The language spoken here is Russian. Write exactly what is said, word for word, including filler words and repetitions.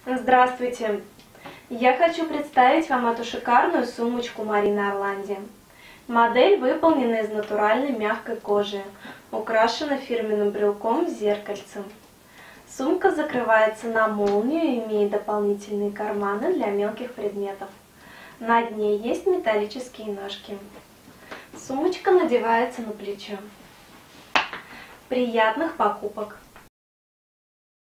Здравствуйте! Я хочу представить вам эту шикарную сумочку Марины Орланди. Модель выполнена из натуральной мягкой кожи, украшена фирменным брелком с зеркальцем. Сумка закрывается на молнию и имеет дополнительные карманы для мелких предметов. На дне есть металлические ножки. Сумочка надевается на плечо. Приятных покупок!